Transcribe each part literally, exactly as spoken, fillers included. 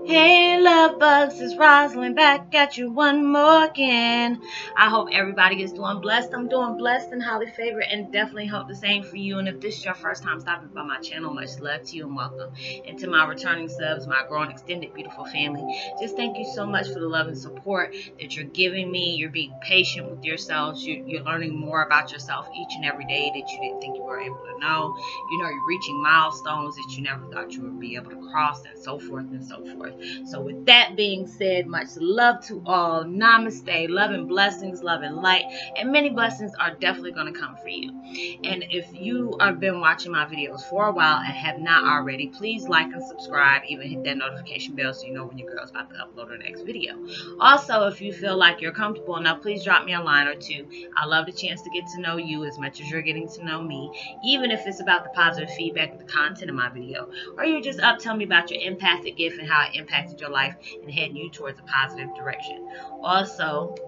Hey love bugs, it's Roslynn back at you one more again. I hope everybody is doing blessed. I'm doing blessed and highly favored, and definitely hope the same for you. And if this is your first time stopping by my channel, much love to you and welcome. And to my returning subs, my growing extended beautiful family, just thank you so much for the love and support that you're giving me. You're being patient with yourselves. You're, you're learning more about yourself each and every day that you didn't think you were able to know. You know, you're reaching milestones that you never thought you would be able to cross, and so forth and so forth. So with that being said, much love to all. Namaste. Love and blessings, love and light, and many blessings are definitely going to come for you. And if you have been watching my videos for a while and have not already, please like and subscribe. Even hit that notification bell so you know when your girl's about to upload her next video. Also, if you feel like you're comfortable enough, please drop me a line or two. I love the chance to get to know you as much as you're getting to know me, even if it's about the positive feedback of the content of my video, or you're just up telling me about your empathic gift and how it impacted your life and heading you towards a positive direction. Also,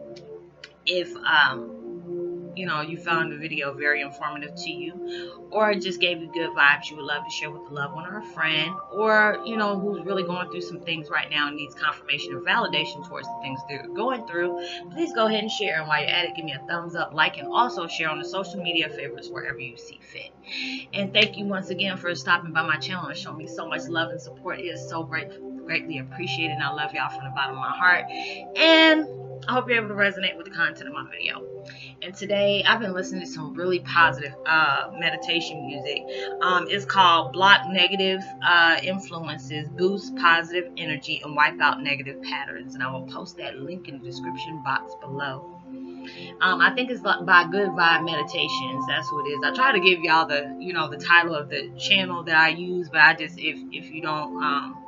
if um you know, you found the video very informative to you, or it just gave you good vibes you would love to share with a loved one or a friend, or, you know, who's really going through some things right now and needs confirmation or validation towards the things they're going through, please go ahead and share. And while you're at it, give me a thumbs up, like, and also share on the social media favorites wherever you see fit. And thank you once again for stopping by my channel and showing me so much love and support. It is so great, greatly appreciated, and I love y'all from the bottom of my heart. And I hope you're able to resonate with the content of my video. And today I've been listening to some really positive uh, meditation music. Um, it's called Block Negative uh, Influences, Boost Positive Energy, and Wipe Out Negative Patterns. And I will post that link in the description box below. Um, I think it's by Good Vibe Meditations. That's what it is. I try to give y'all the, you know, the title of the channel that I use, but I just, if if you don't, um,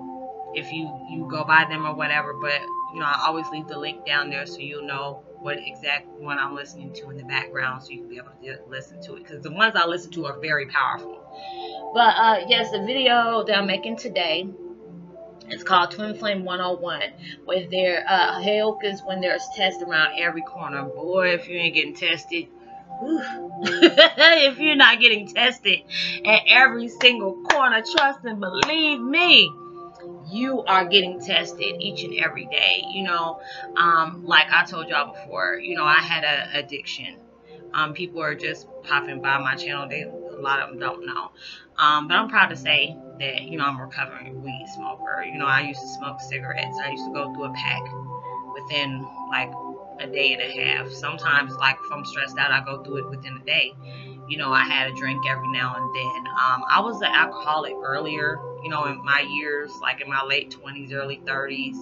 if you you go by them or whatever, but you know, I always leave the link down there so you'll know what exact one I'm listening to in the background, so you can be able to listen to it, because the ones I listen to are very powerful. But uh, yes, the video that I'm making today, it's called Twin Flame one oh one, with their uh, Heyokas when there's tests around every corner. Boy, if you ain't getting tested, if you're not getting tested at every single corner, trust and believe me, you are getting tested each and every day. You know, um, like I told y'all before, you know, I had a addiction. Um, people are just popping by my channel. They, a lot of them don't know. Um, but I'm proud to say that, you know, I'm a recovering weed smoker. You know, I used to smoke cigarettes. I used to go through a pack within like a day and a half. Sometimes, like, if I'm stressed out, I go through it within a day. You know, I had a drink every now and then. Um, I was an alcoholic earlier, you know, in my years, like in my late twenties, early thirties.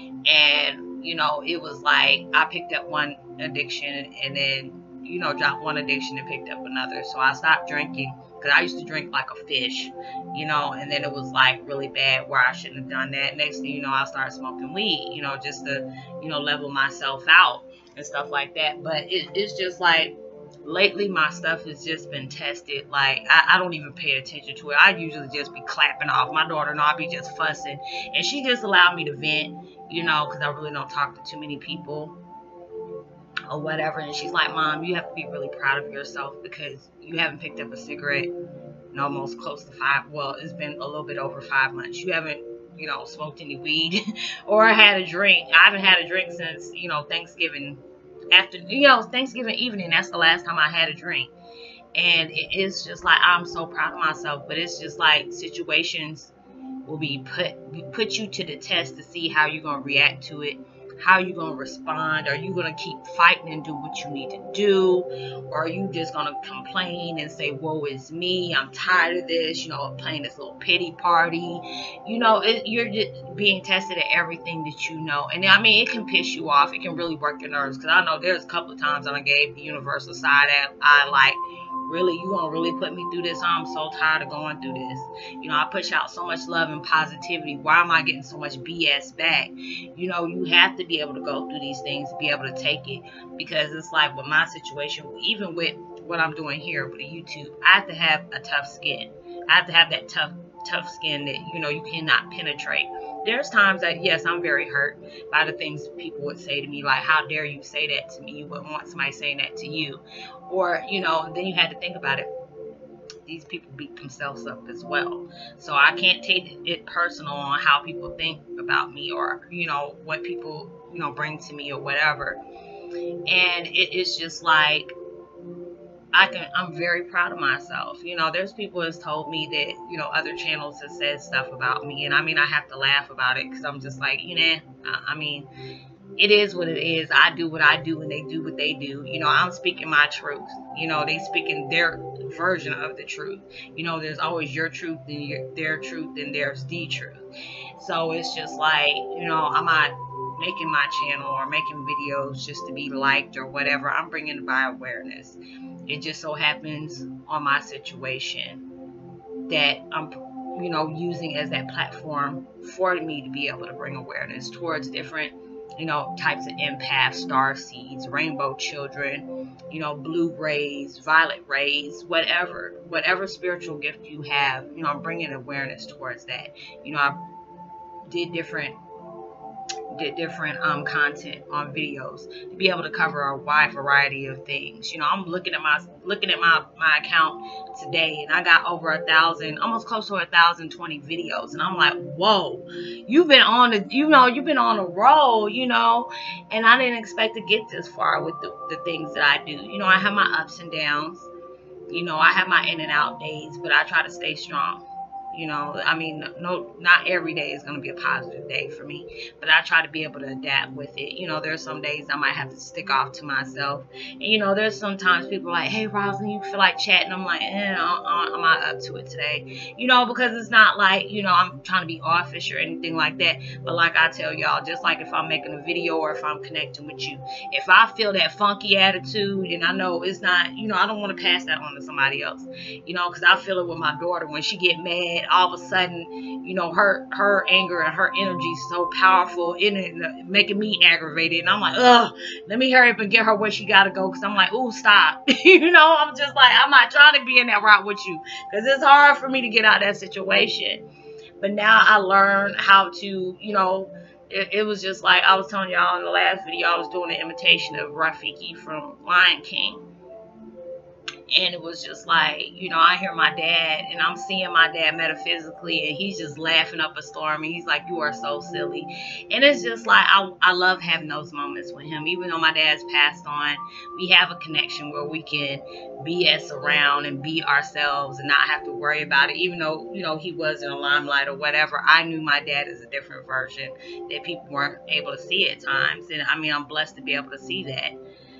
And, you know, it was like I picked up one addiction and then, you know, dropped one addiction and picked up another. So I stopped drinking, because I used to drink like a fish, you know, and then it was like really bad where I shouldn't have done that. Next thing you know, I started smoking weed, you know, just to, you know, level myself out and stuff like that. But it, it's just like, lately my stuff has just been tested. Like, I, I don't even pay attention to it. I usually just be clapping off. My daughter and I'll be just fussing, and she just allowed me to vent, you know, because I really don't talk to too many people or whatever. And she's like, Mom, you have to be really proud of yourself, because you haven't picked up a cigarette in almost close to five, well, it's been a little bit over five months. You haven't, you know, smoked any weed or had a drink. I haven't had a drink since, you know, Thanksgiving after, you know, Thanksgiving evening. That's the last time I had a drink. And it is just like, I'm so proud of myself. But it's just like situations will be put put you to the test to see how you're going to react to it, how you're going to respond. Are you going to keep fighting and do what you need to do? Or are you just going to complain and say, woe is me, I'm tired of this, you know, playing this little pity party? You know, it, you're just being tested at everything that you know. And I mean, it can piss you off. It can really work your nerves, because I know there's a couple of times that I gave the universal side that I like, really, you gonna really put me through this? I'm so tired of going through this. You know, I push out so much love and positivity. Why am I getting so much B S back? You know, you have to be able to go through these things to be able to take it, because it's like with my situation, even with what I'm doing here with the YouTube, I have to have a tough skin. I have to have that tough tough skin that, you know, you cannot penetrate. There's times that, yes, I'm very hurt by the things people would say to me, like, how dare you say that to me? You wouldn't want somebody saying that to you. Or, you know, then you had to think about it. these people beat themselves up as well. So I can't take it personal on how people think about me, or, you know, what people, you know, bring to me or whatever. And it, it's just like, I can, I'm very proud of myself. You know, there's people that's told me that, you know, other channels have said stuff about me. And I mean, I have to laugh about it because I'm just like, you know, I, I mean, it is what it is. I do what I do and they do what they do. You know, I'm speaking my truth. You know, they speaking their version of the truth. You know, there's always your truth and your, their truth, and there's the truth. So it's just like, you know, I'm not making my channel or making videos just to be liked or whatever. I'm bringing about awareness. It just so happens on my situation that I'm, you know, using as that platform for me to be able to bring awareness towards different, you know, types of empaths, star seeds, rainbow children, you know, blue rays, violet rays, whatever, whatever spiritual gift you have, you know, I'm bringing awareness towards that. You know, I did different did different um content on videos to be able to cover a wide variety of things. You know, I'm looking at my looking at my my account today, and I got over a thousand, almost close to a thousand twenty videos, and I'm like, whoa, you've been on the, you know, you've been on a roll, you know, and I didn't expect to get this far with the, the things that I do. You know, I have my ups and downs, you know, I have my in and out days, but I try to stay strong. You know, I mean, no, not every day is going to be a positive day for me, but I try to be able to adapt with it. You know, there's some days I might have to stick off to myself. And, you know, there's sometimes people are like, hey, Roslynn, you feel like chatting? I'm like, eh, I'm not up to it today. You know, because it's not like, you know, I'm trying to be offish or anything like that. But like I tell y'all, just like if I'm making a video or if I'm connecting with you, if I feel that funky attitude and I know it's not, you know, I don't want to pass that on to somebody else. You know, because I feel it with my daughter when she get mad. All of a sudden, you know, her her anger and her energy is so powerful in it, making me aggravated. And I'm like, ugh, let me hurry up and get her where she got to go. Because I'm like, ooh, stop. You know, I'm just like, I'm not trying to be in that route with you. Because it's hard for me to get out of that situation. But now I learned how to, you know, it, it was just like I was telling y'all in the last video, I was doing an imitation of Rafiki from Lion King. And it was just like, you know, I hear my dad and I'm seeing my dad metaphysically and he's just laughing up a storm and he's like, you are so silly. And it's just like, I, I love having those moments with him. Even though my dad's passed on, we have a connection where we can B S around and be ourselves and not have to worry about it. Even though, you know, he was in a limelight or whatever, I knew my dad is a different version that people weren't able to see at times. And I mean, I'm blessed to be able to see that.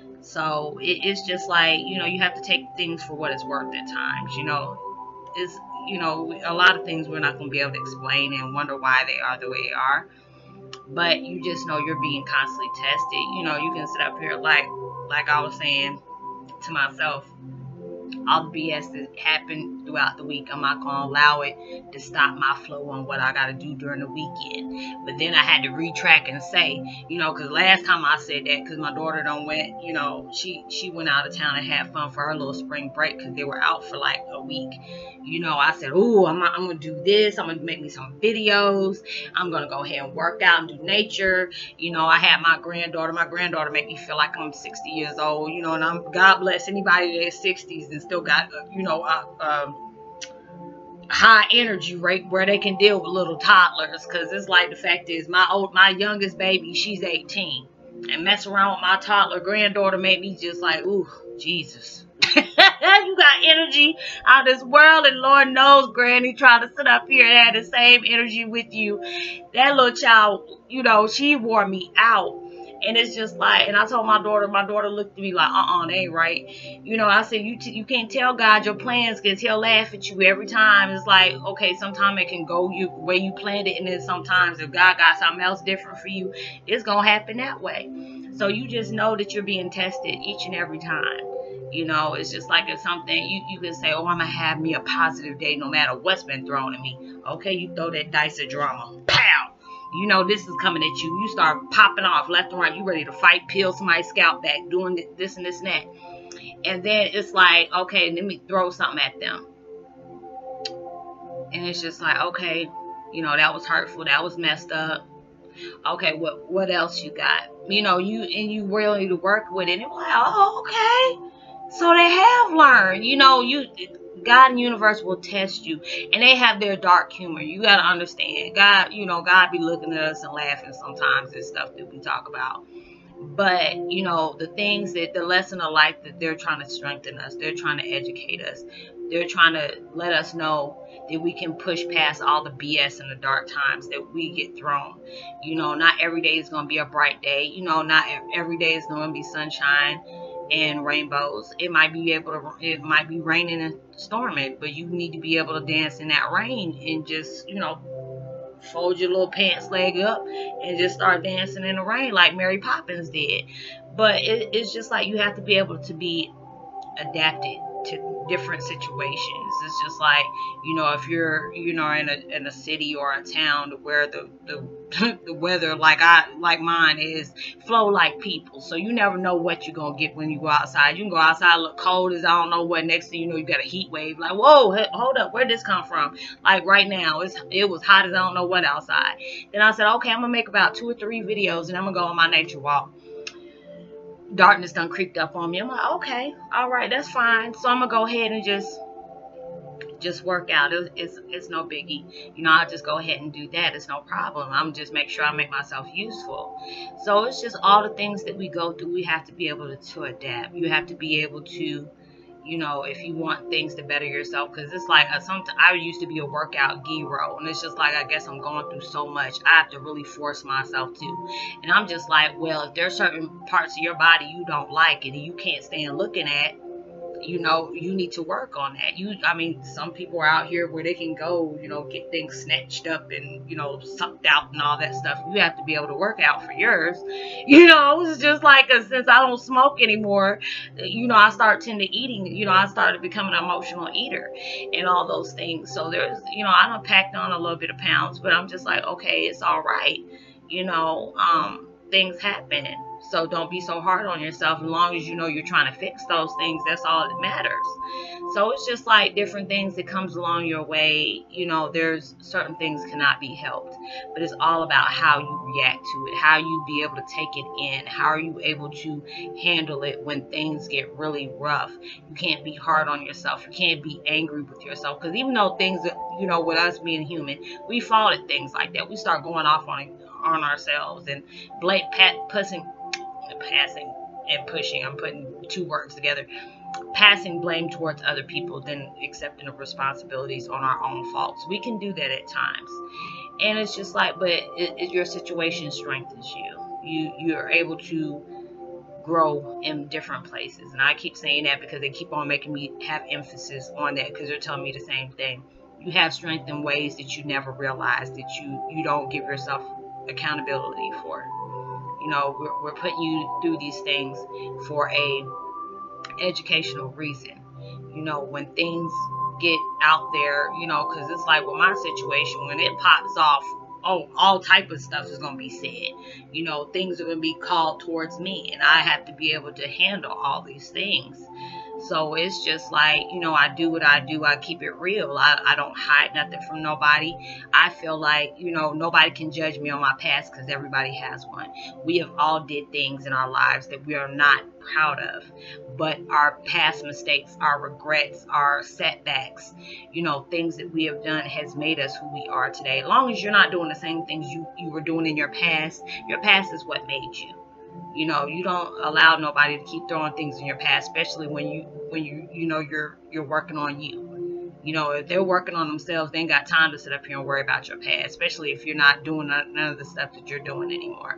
So it, it's just like, you know, you have to take things for what it's worth at times. You know, it's, you know, a lot of things we're not going to be able to explain and wonder why they are the way they are. But you just know you're being constantly tested. You know, you can sit up here like, like I was saying to myself, all the B S that happened throughout the week, I'm not going to allow it to stop my flow on what I got to do during the weekend. But then I had to retrack and say, you know, because last time I said that, because my daughter done went, you know, she, she went out of town and had fun for her little spring break because they were out for like a week. You know, I said, oh, I'm, I'm going to do this. I'm going to make me some videos. I'm going to go ahead and work out and do nature. You know, I had my granddaughter. My granddaughter make me feel like I'm sixty years old, you know, and I'm, God bless anybody that's sixties and still got, you know, uh, um, high energy rate where they can deal with little toddlers. Because it's like, the fact is, my old, my youngest baby, she's eighteen. And mess around with my toddler granddaughter made me just like, ooh, Jesus. You got energy out of this world, and Lord knows Granny trying to sit up here and have the same energy with you. That little child, you know, she wore me out. And it's just like, and I told my daughter, my daughter looked at me like, uh-uh, that ain't right. You know, I said, you t you can't tell God your plans because he'll laugh at you every time. It's like, okay, sometimes it can go you where you planned it, and then sometimes if God got something else different for you, it's going to happen that way. So you just know that you're being tested each and every time. You know, it's just like if something, you, you can say, oh, I'm going to have me a positive day no matter what's been thrown at me. Okay, you throw that dice of drama. Pow! You know, this is coming at you. You start popping off left and right. You ready to fight, peel somebody's scalp back, doing this and this and that. And then it's like, okay, let me throw something at them. And it's just like, okay, you know, that was hurtful. That was messed up. Okay, what what else you got? You know, you and you really to work with it. And it's like, oh, okay. So they have learned, you know, you God and universe will test you, and they have their dark humor. You got to understand, God, you know, God be looking at us and laughing sometimes at stuff that we talk about. But, you know, the things that, the lesson of life that they're trying to strengthen us, they're trying to educate us, they're trying to let us know that we can push past all the B S and the dark times that we get thrown. You know, not every day is going to be a bright day. You know, not every day is going to be sunshine and rainbows. It might be able to, it might be raining and storming, but you need to be able to dance in that rain and just, you know, fold your little pants leg up and just start dancing in the rain like Mary Poppins did. But it, it's just like you have to be able to be adapted to different situations. It's just like, you know, if you're, you know, in a in a city or a town where the the, the weather like I like mine is flow like people, so you never know what you're gonna get when you go outside. You can go outside, look cold as I don't know what, next thing you know you got a heat wave. Like, whoa, hold up, where'd this come from? Like right now, it's it was hot as I don't know what outside. Then I said, okay, I'm gonna make about two or three videos and I'm gonna go on my nature walk. Darkness done creeped up on me. I'm like, okay, all right, that's fine. So I'm gonna go ahead and just just work out. It, it's it's no biggie. You know, I'll just go ahead and do that. It's no problem. I'm just make sure I make myself useful. So it's just all the things that we go through. We have to be able to, to adapt. You have to be able to, you know, if you want things to better yourself, because it's like, some, I used to be a workout giro, and it's just like, I guess I'm going through so much, I have to really force myself to. And I'm just like, well, if there's certain parts of your body you don't like and you can't stand looking at, you know, you need to work on that. You, I mean, some people are out here where they can go, you know, get things snatched up and, you know, sucked out and all that stuff. You have to be able to work out for yours. You know, it's just like, uh, since I don't smoke anymore, you know, I start tend to eating, you know, I started becoming an emotional eater and all those things. So there's, you know, I done packed on a little bit of pounds, but I'm just like, okay, it's all right. You know, um, things happen. So don't be so hard on yourself. As long as you know you're trying to fix those things, that's all that matters. So it's just like different things that comes along your way. You know, there's certain things cannot be helped, but it's all about how you react to it, how you be able to take it in, how are you able to handle it when things get really rough. You can't be hard on yourself. You can't be angry with yourself, because even though things, you know, with us being human, we fall at things like that. We start going off on on ourselves and blame, pat, pussing, passing and pushing. I'm putting two words together. Passing blame towards other people than accepting the responsibilities on our own faults. We can do that at times, and it's just like, but it, it, your situation strengthens you. You you're able to grow in different places, and I keep saying that because they keep on making me have emphasis on that, because they're telling me the same thing. You have strength in ways that you never realized, that you you don't give yourself accountability for. You know, we're, we're putting you through these things for a educational reason. You know, when things get out there, you know, because it's like with my situation, when it pops off, oh, all type of stuff is going to be said. You know, things are going to be called towards me, and I have to be able to handle all these things. So it's just like, you know, I do what I do. I keep it real. I, I don't hide nothing from nobody. I feel like, you know, nobody can judge me on my past, because everybody has one. We have all did things in our lives that we are not proud of. But our past mistakes, our regrets, our setbacks, you know, things that we have done has made us who we are today. As long as you're not doing the same things you, you were doing in your past, your past is what made you. You know, you don't allow nobody to keep throwing things in your past, especially when you, when you, you know, you're, you're working on you. You know, if they're working on themselves, they ain't got time to sit up here and worry about your past, especially if you're not doing none of the stuff that you're doing anymore.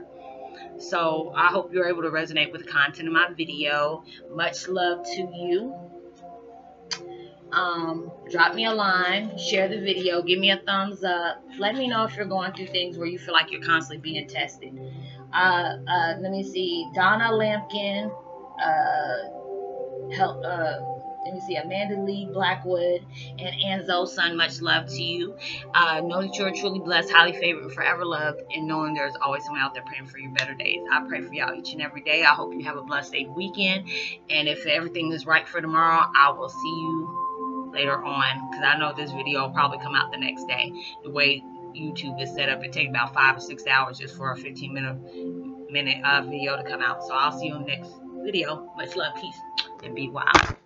So I hope you're able to resonate with the content of my video. Much love to you. Um, drop me a line, share the video, give me a thumbs up. Let me know if you're going through things where you feel like you're constantly being tested. Uh, uh, let me see, Donna Lampkin, uh, help, uh, let me see, Amanda Lee Blackwood, and Anzo Son, much love to you. Uh, know that you're truly blessed, highly favored, and forever loved, and knowing there's always someone out there praying for your better days. I pray for y'all each and every day. I hope you have a blessed day weekend, and if everything is right for tomorrow, I will see you later on, because I know this video will probably come out the next day. The way YouTube is set up, it takes about five or six hours just for a fifteen minute minute uh, video to come out. So I'll see you in the next video. Much love, peace, and be wild.